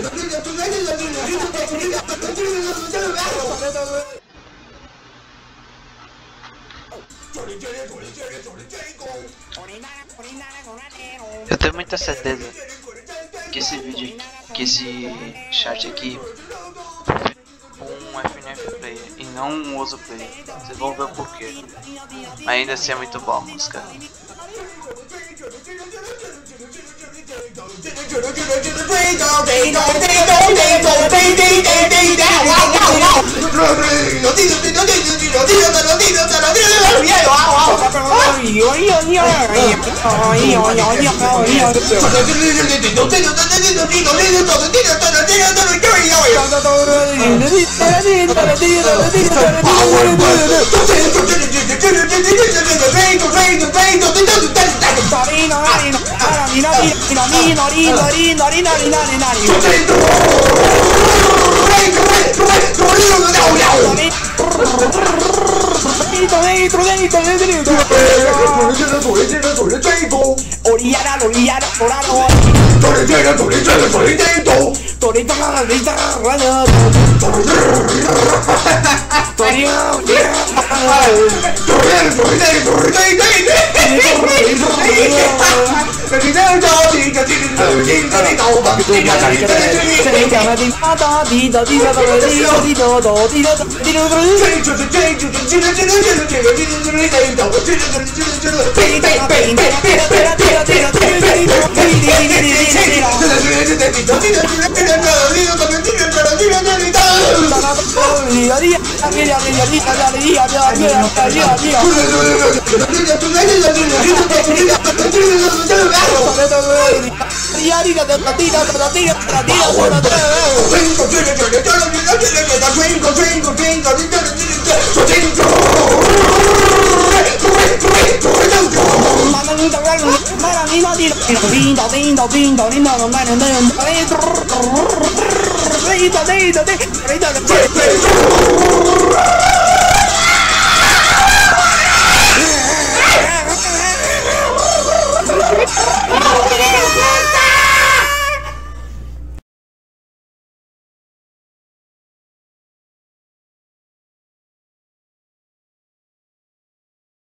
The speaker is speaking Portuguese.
Eu tenho muita certeza que esse vídeo, que esse chat aqui um FNF player e não um Ozo player. Vocês vão ver o porquê. Ainda assim é muito boa a música.